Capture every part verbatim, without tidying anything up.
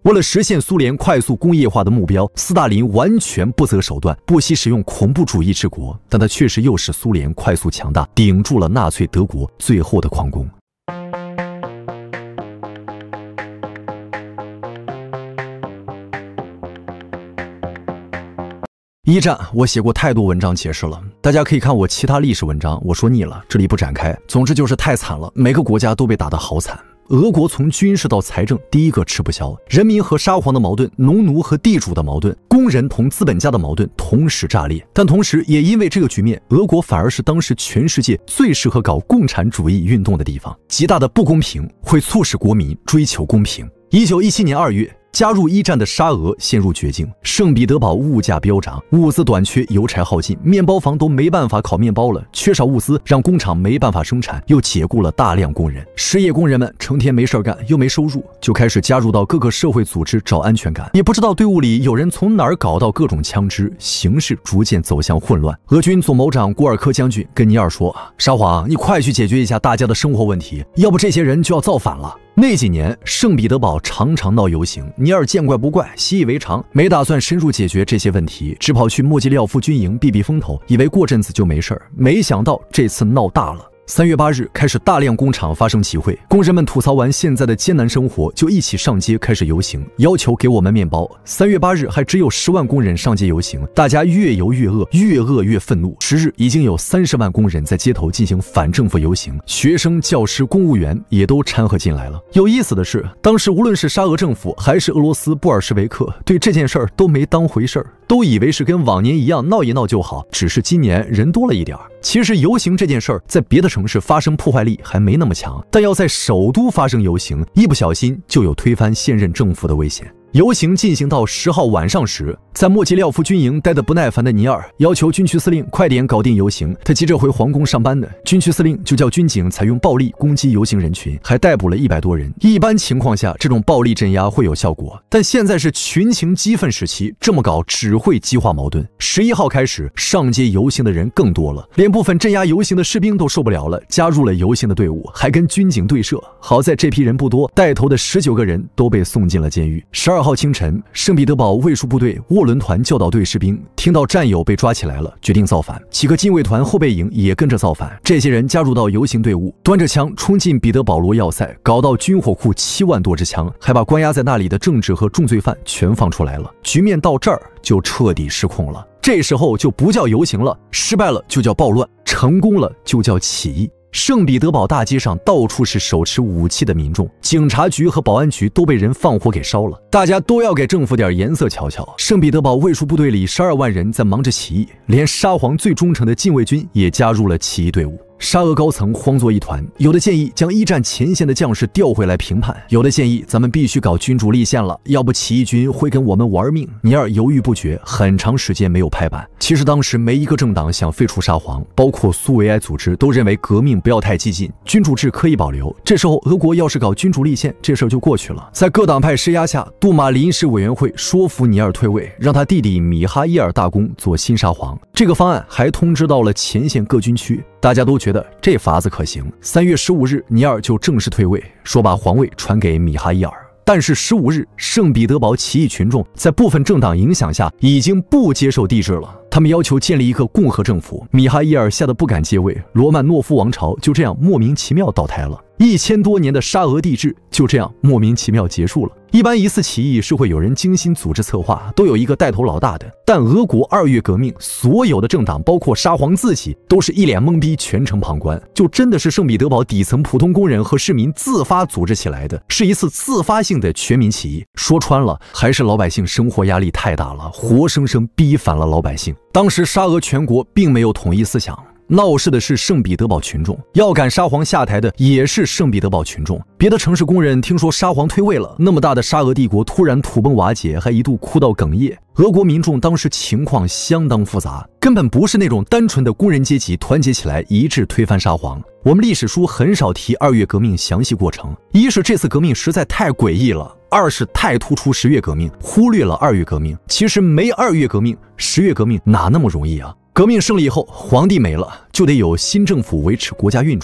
为了实现苏联快速工业化的目标，斯大林完全不择手段，不惜使用恐怖主义治国，但他确实又使苏联快速强大，顶住了纳粹德国最后的狂攻。一战我写过太多文章解释了，大家可以看我其他历史文章，我说腻了，这里不展开。总之就是太惨了，每个国家都被打得好惨。俄国从军事到财政第一个吃不消，人民和沙皇的矛盾，农奴和地主的矛盾，工人同资本家的矛盾同时炸裂。但同时也因为这个局面，俄国反而是当时全世界最适合搞共产主义运动的地方。极大的不公平会促使国民追求公平。一九一七年二月，加入一战的沙俄陷入绝境，圣彼得堡物价飙涨，物资短缺，油柴耗尽，面包房都没办法烤面包了，缺少物资让工厂没办法生产，又解雇了大量工人。失业工人们成天没事干，又没收入，就开始加入到各个社会组织找安全感。也不知道队伍里有人从哪儿搞到各种枪支，形势逐渐走向混乱。俄军总谋长古尔科将军跟尼尔说：“沙皇，你快去解决一下大家的生活问题，要不这些人就要造反了。”那几年，圣彼得堡常常闹游行，尼尔见怪不怪，习以为常，没打算深入解决这些问题，只跑去莫基廖夫军营避避风头，以为过阵子就没事儿，没想到这次闹大了。三月八日开始，大量工厂发生集会，工人们吐槽完现在的艰难生活，就一起上街开始游行，要求给我们面包。三月八日还只有十万工人上街游行，大家越游越饿，越饿越愤怒。十日已经有三十万工人在街头进行反政府游行，学生、教师、公务员也都掺和进来了。有意思的是，当时无论是沙俄政府还是俄罗斯布尔什维克，对这件事儿都没当回事儿，都以为是跟往年一样闹一闹就好，只是今年人多了一点儿。其实游行这件事儿在别的城市发生破坏力还没那么强，但要在首都发生游行，一不小心就有推翻现任政府的危险。游行进行到十号晚上时，在莫基廖夫军营待得不耐烦的尼尔要求军区司令快点搞定游行，他急着回皇宫上班的，军区司令就叫军警采用暴力攻击游行人群，还逮捕了一百多人。一般情况下，这种暴力镇压会有效果，但现在是群情激愤时期，这么搞只会激化矛盾。十一号开始，上街游行的人更多了，连部分镇压游行的士兵都受不了了，加入了游行的队伍，还跟军警对射。好在这批人不多，带头的十九个人都被送进了监狱。十二号清晨，圣彼得堡卫戍部队沃伦团教导队士兵听到战友被抓起来了，决定造反。几个禁卫团后备营也跟着造反。这些人加入到游行队伍，端着枪冲进彼得保罗要塞，搞到军火库七万多支枪，还把关押在那里的政治和重罪犯全放出来了。局面到这儿就彻底失控了。这时候就不叫游行了，失败了就叫暴乱，成功了就叫起义。圣彼得堡大街上到处是手持武器的民众，警察局和保安局都被人放火给烧了，大家都要给政府点颜色瞧瞧。圣彼得堡卫戍部队里十二万人在忙着起义，连沙皇最忠诚的禁卫军也加入了起义队伍。沙俄高层慌作一团，有的建议将一战前线的将士调回来平叛，有的建议咱们必须搞君主立宪了，要不起义军会跟我们玩命。尼尔犹豫不决，很长时间没有拍板。其实当时没一个政党想废除沙皇，包括苏维埃组织都认为革命不要太激进，君主制可以保留。这时候俄国要是搞君主立宪，这事儿就过去了。在各党派施压下，杜马临时委员会说服尼尔退位，让他弟弟米哈伊尔大公做新沙皇。这个方案还通知到了前线各军区，大家都觉得这法子可行。三月十五日，尼尔就正式退位，说把皇位传给米哈伊尔。但是十五日，圣彼得堡起义群众在部分政党影响下，已经不接受帝制了。他们要求建立一个共和政府，米哈伊尔吓得不敢接位，罗曼诺夫王朝就这样莫名其妙倒台了。一千多年的沙俄帝制就这样莫名其妙结束了。一般一次起义是会有人精心组织策划，都有一个带头老大的，但俄国二月革命，所有的政党包括沙皇自己都是一脸懵逼，全程旁观，就真的是圣彼得堡底层普通工人和市民自发组织起来的，是一次自发性的全民起义。说穿了，还是老百姓生活压力太大了，活生生逼反了老百姓。当时沙俄全国并没有统一思想，闹事的是圣彼得堡群众，要赶沙皇下台的也是圣彼得堡群众。别的城市工人听说沙皇退位了，那么大的沙俄帝国突然土崩瓦解，还一度哭到哽咽。俄国民众当时情况相当复杂，根本不是那种单纯的工人阶级团结起来一致推翻沙皇。我们历史书很少提二月革命详细过程，一是这次革命实在太诡异了，二是太突出十月革命，忽略了二月革命。其实没二月革命，十月革命哪那么容易啊？革命胜利以后，皇帝没了，就得有新政府维持国家运转。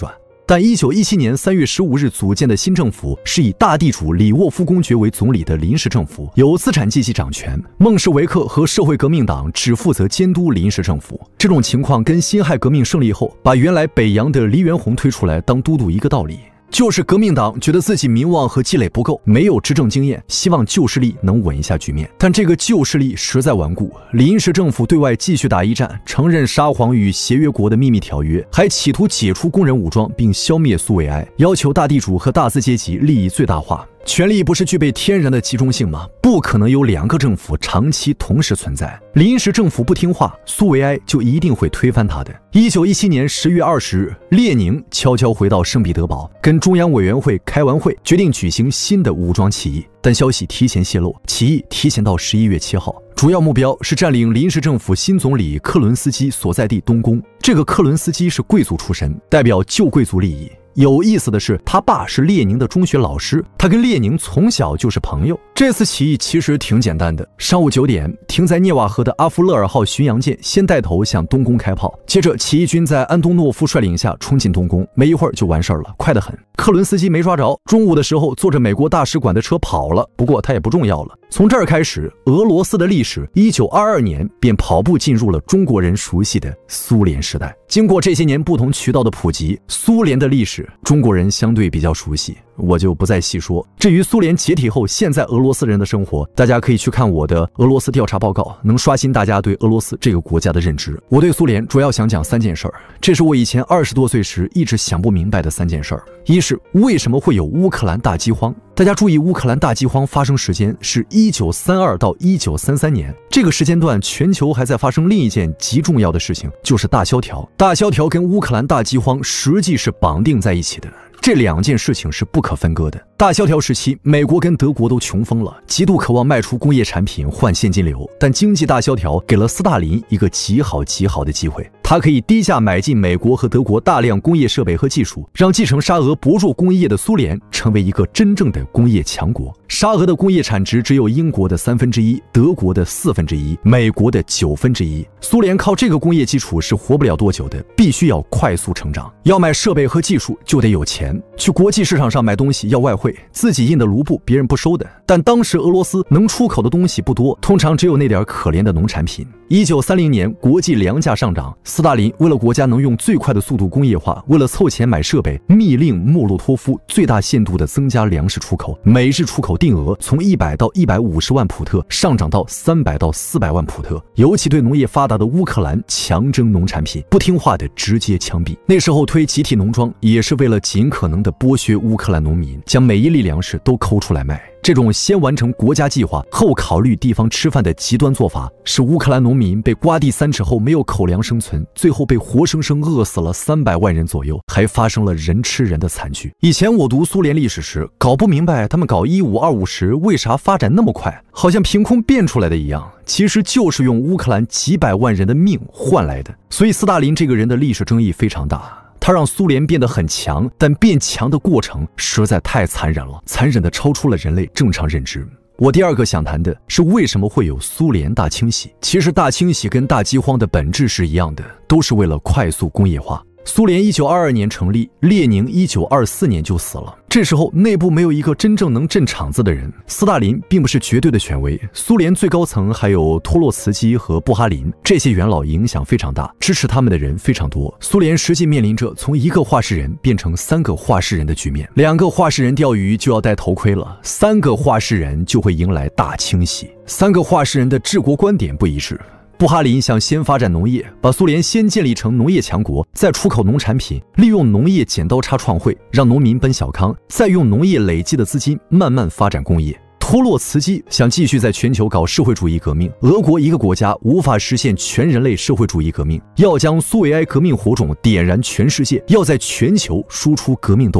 但一九一七年三月十五日组建的新政府是以大地主里沃夫公爵为总理的临时政府，由资产阶级掌权，孟什维克和社会革命党只负责监督临时政府。这种情况跟辛亥革命胜利后把原来北洋的黎元洪推出来当都督一个道理。就是革命党觉得自己名望和积累不够，没有执政经验，希望旧势力能稳一下局面。但这个旧势力实在顽固，临时政府对外继续打一战，承认沙皇与协约国的秘密条约，还企图解除工人武装并消灭苏维埃，要求大地主和大资阶级利益最大化。权力不是具备天然的集中性吗？不可能有两个政府长期同时存在。临时政府不听话，苏维埃就一定会推翻他的。一九一七年十月二十日，列宁悄悄回到圣彼得堡，跟中央委员会开完会，决定举行新的武装起义。但消息提前泄露，起义提前到十一月七号，主要目标是占领临时政府新总理克伦斯基所在地东宫。这个克伦斯基是贵族出身，代表旧贵族利益。有意思的是，他爸是列宁的中学老师，他跟列宁从小就是朋友。这次起义其实挺简单的，上午九点，停在涅瓦河的阿夫勒尔号巡洋舰先带头向东宫开炮，接着起义军在安东诺夫率领下冲进东宫，没一会儿就完事儿了，快得很。克伦斯基没抓着，中午的时候坐着美国大使馆的车跑了，不过他也不重要了。从这儿开始，俄罗斯的历史一九二二年便跑步进入了中国人熟悉的苏联时代。经过这些年不同渠道的普及，苏联的历史中国人相对比较熟悉，我就不再细说。至于苏联解体后现在俄罗斯人的生活，大家可以去看我的俄罗斯调查报告，能刷新大家对俄罗斯这个国家的认知。我对苏联主要想讲三件事儿，这是我以前二十多岁时一直想不明白的三件事儿。一是为什么会有乌克兰大饥荒？大家注意，乌克兰大饥荒发生时间是一九三二到一九三三年，这个时间段全球还在发生另一件极重要的事情，就是大萧条。大萧条跟乌克兰大饥荒实际是绑定在一起的，这两件事情是不可分割的。大萧条时期，美国跟德国都穷疯了，极度渴望卖出工业产品换现金流，但经济大萧条给了斯大林一个极好极好的机会，他可以低价买进美国和德国大量工业设备和技术，让继承沙俄薄弱工业的苏联成为一个真正的工业强国。沙俄的工业产值只有英国的三分之一，德国的四分之一，美国的九分之一。苏联靠这个工业基础是活不了多久的，必须要快速成长。要买设备和技术就得有钱，去国际市场上买东西要外汇，自己印的卢布别人不收的。但当时俄罗斯能出口的东西不多，通常只有那点可怜的农产品。一九三零年，国际粮价上涨，斯大林为了国家能用最快的速度工业化，为了凑钱买设备，密令莫洛托夫最大限度地增加粮食出口，每日出口定额从一百到一百五十万普特上涨到三百到四百万普特，尤其对农业发达的乌克兰强征农产品，不听话的直接枪毙。那时候推集体农庄也是为了尽可能的剥削乌克兰农民，将每一粒粮食都抠出来卖。这种先完成国家计划后考虑地方吃饭的极端做法，使乌克兰农民被刮地三尺后没有口粮生存，最后被活生生饿死了三百万人左右，还发生了人吃人的惨剧。以前我读苏联历史时搞不明白他们搞一五二五时为啥发展那么快，好像凭空变出来的一样，其实就是用乌克兰几百万人的命换来的。所以斯大林这个人的历史争议非常大，他让苏联变得很强，但变强的过程实在太残忍了，残忍的超出了人类正常认知。我第二个想谈的是为什么会有苏联大清洗。其实大清洗跟大饥荒的本质是一样的，都是为了快速工业化。苏联一九二二年成立，列宁一九二四年就死了。这时候内部没有一个真正能镇场子的人，斯大林并不是绝对的权威，苏联最高层还有托洛茨基和布哈林，这些元老影响非常大，支持他们的人非常多。苏联实际面临着从一个话事人变成三个话事人的局面，两个话事人钓鱼就要戴头盔了，三个话事人就会迎来大清洗。三个话事人的治国观点不一致。布哈林想先发展农业，把苏联先建立成农业强国，再出口农产品，利用农业剪刀差创汇，让农民奔小康，再用农业累积的资金慢慢发展工业。托洛茨基想继续在全球搞社会主义革命，俄国一个国家无法实现全人类社会主义革命，要将苏维埃革命火种点燃全世界，要在全球输出革命斗争。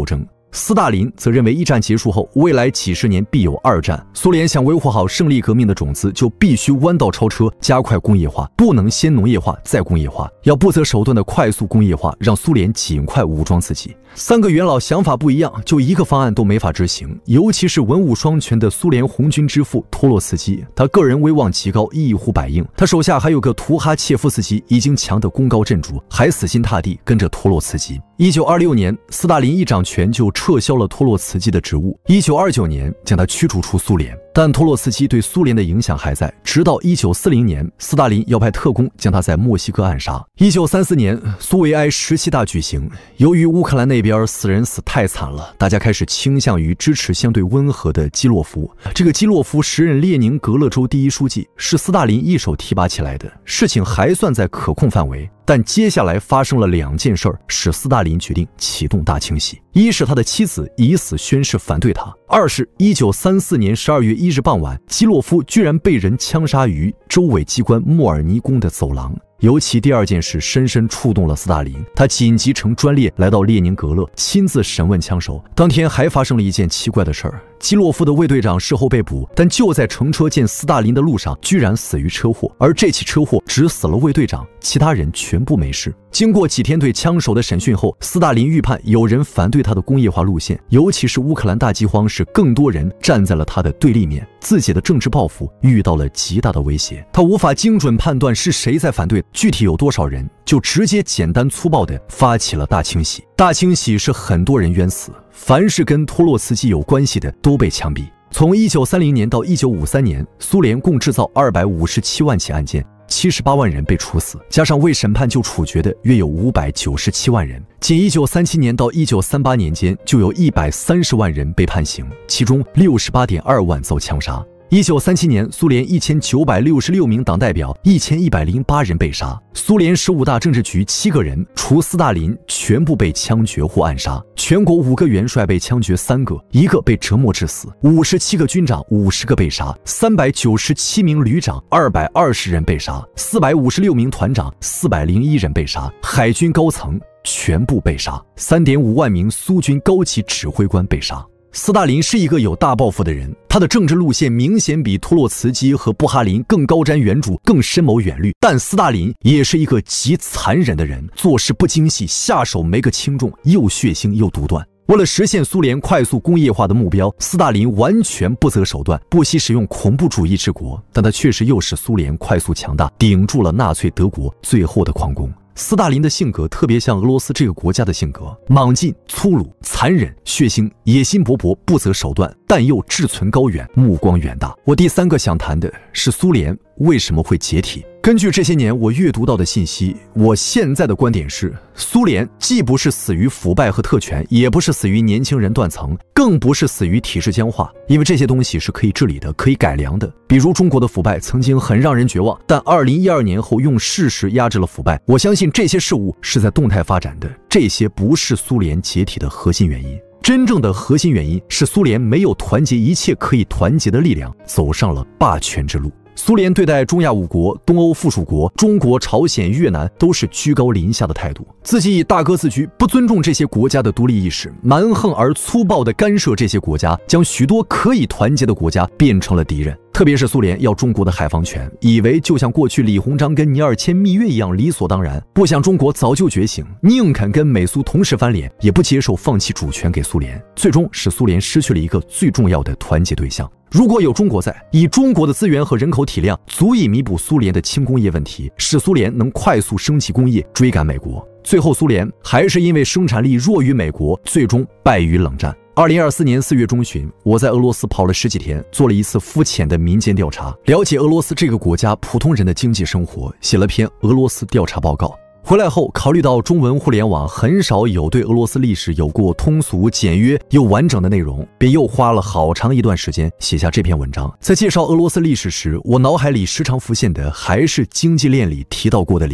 斯大林则认为一战结束后，未来几十年必有二战。苏联想维护好胜利革命的种子，就必须弯道超车，加快工业化，不能先农业化再工业化，要不择手段的快速工业化，让苏联尽快武装自己。三个元老想法不一样，就一个方案都没法执行。尤其是文武双全的苏联红军之父托洛茨基，他个人威望极高，一呼百应。他手下还有个图哈切夫斯基，已经强得功高震主，还死心塌地跟着托洛茨基。一九二六年，斯大林一掌权就撤销了托洛茨基的职务。一九二九年，将他驱逐出苏联。但托洛茨基对苏联的影响还在，直到一九四零年，斯大林要派特工将他在墨西哥暗杀。一九三四年，苏维埃十七大举行，由于乌克兰那边死人死太惨了，大家开始倾向于支持相对温和的基洛夫。这个基洛夫时任列宁格勒州第一书记，是斯大林一手提拔起来的，事情还算在可控范围。但接下来发生了两件事儿，使斯大林决定启动大清洗。一是他的妻子以死宣誓反对他；二是一九三四年十二月一日傍晚，基洛夫居然被人枪杀于州委机关莫尔尼宫的走廊。尤其第二件事深深触动了斯大林，他紧急乘专列来到列宁格勒，亲自审问枪手。当天还发生了一件奇怪的事儿，基洛夫的卫队长事后被捕，但就在乘车见斯大林的路上，居然死于车祸。而这起车祸只死了卫队长，其他人全部没事。经过几天对枪手的审讯后，斯大林预判有人反对他的工业化路线，尤其是乌克兰大饥荒，使更多人站在了他的对立面，自己的政治抱负遇到了极大的威胁。他无法精准判断是谁在反对，具体有多少人，就直接简单粗暴地发起了大清洗。大清洗是很多人冤死，凡是跟托洛茨基有关系的都被枪毙。从一九三零年到一九五三年，苏联共制造二百五十七万起案件，七十八万人被处死，加上未审判就处决的约有五百九十七万人。仅一九三七年到一九三八年间，就有一百三十万人被判刑，其中六十八点二万遭枪杀。一九三七年，苏联一千九百六十六名党代表，一千一百零八人被杀。苏联十五大政治局七个人，除斯大林，全部被枪决或暗杀。全国五个元帅被枪决三个，一个被折磨致死。五十七个军长，五十个被杀。三百九十七名旅长，二百二十人被杀。四百五十六名团长，四百零一人被杀。海军高层全部被杀。三点五万名苏军高级指挥官被杀。斯大林是一个有大抱负的人，他的政治路线明显比托洛茨基和布哈林更高瞻远瞩，更深谋远虑。但斯大林也是一个极残忍的人，做事不精细，下手没个轻重，又血腥又独断。为了实现苏联快速工业化的目标，斯大林完全不择手段，不惜使用恐怖主义治国，但他确实又使苏联快速强大，顶住了纳粹德国最后的狂攻。斯大林的性格特别像俄罗斯这个国家的性格，莽进、粗鲁、残忍、血腥、野心勃勃、不择手段，但又志存高远，目光远大。我第三个想谈的是苏联为什么会解体。根据这些年我阅读到的信息，我现在的观点是，苏联既不是死于腐败和特权，也不是死于年轻人断层，更不是死于体制僵化，因为这些东西是可以治理的，可以改良的。比如中国的腐败曾经很让人绝望，但二零一二年后用事实压制了腐败。我相信这些事物是在动态发展的，这些不是苏联解体的核心原因。真正的核心原因是苏联没有团结一切可以团结的力量，走上了霸权之路。苏联对待中亚五国、东欧附属国、中国、朝鲜、越南都是居高临下的态度，自己以大哥自居，不尊重这些国家的独立意识，蛮横而粗暴地干涉这些国家，将许多可以团结的国家变成了敌人。特别是苏联要中国的海防权，以为就像过去李鸿章跟尼尔签密约一样理所当然，不想中国早就觉醒，宁肯跟美苏同时翻脸，也不接受放弃主权给苏联，最终使苏联失去了一个最重要的团结对象。如果有中国在，以中国的资源和人口体量，足以弥补苏联的轻工业问题，使苏联能快速升级工业，追赶美国。最后苏联还是因为生产力弱于美国，最终败于冷战。二零二四年四月中旬，我在俄罗斯跑了十几天，做了一次肤浅的民间调查，了解俄罗斯这个国家普通人的经济生活，写了篇俄罗斯调查报告。回来后，考虑到中文互联网很少有对俄罗斯历史有过通俗、简约又完整的内容，便又花了好长一段时间写下这篇文章。在介绍俄罗斯历史时，我脑海里时常浮现的还是经济链里提到过的理论。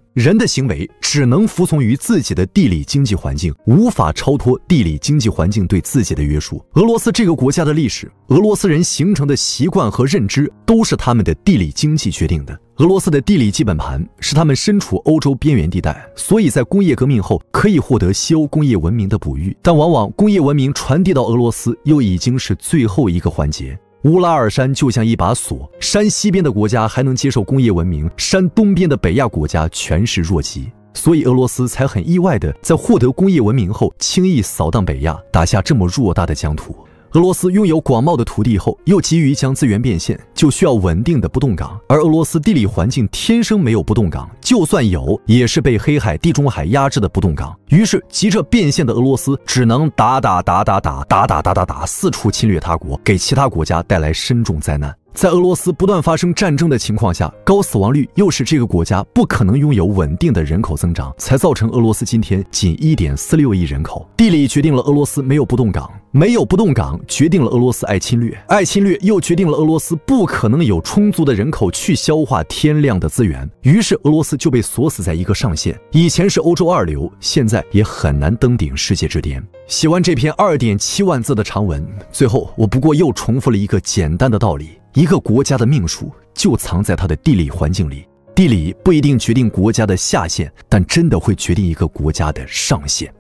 人的行为只能服从于自己的地理经济环境，无法超脱地理经济环境对自己的约束。俄罗斯这个国家的历史，俄罗斯人形成的习惯和认知，都是他们的地理经济决定的。俄罗斯的地理基本盘是他们身处欧洲边缘地带，所以在工业革命后可以获得西欧工业文明的哺育，但往往工业文明传递到俄罗斯又已经是最后一个环节。乌拉尔山就像一把锁，山西边的国家还能接受工业文明，山东边的北亚国家全是弱鸡，所以俄罗斯才很意外的在获得工业文明后，轻易扫荡北亚，打下这么偌大的疆土。俄罗斯拥有广袤的土地后，又急于将资源变现，就需要稳定的不动港，而俄罗斯地理环境天生没有不动港，就算有，也是被黑海、地中海压制的不动港。于是急着变现的俄罗斯只能打打打打打打打打打打，四处侵略他国，给其他国家带来深重灾难。在俄罗斯不断发生战争的情况下，高死亡率又使这个国家不可能拥有稳定的人口增长，才造成俄罗斯今天仅 一点四六亿人口。地理决定了俄罗斯没有不动港，没有不动港决定了俄罗斯爱侵略，爱侵略又决定了俄罗斯不可能有充足的人口去消化天量的资源，于是俄罗斯就被锁死在一个上限。以前是欧洲二流，现在也很难登顶世界之巅。写完这篇 二点七万字的长文，最后我不过又重复了一个简单的道理：一个国家的命数就藏在它的地理环境里，地理不一定决定国家的下限，但真的会决定一个国家的上限。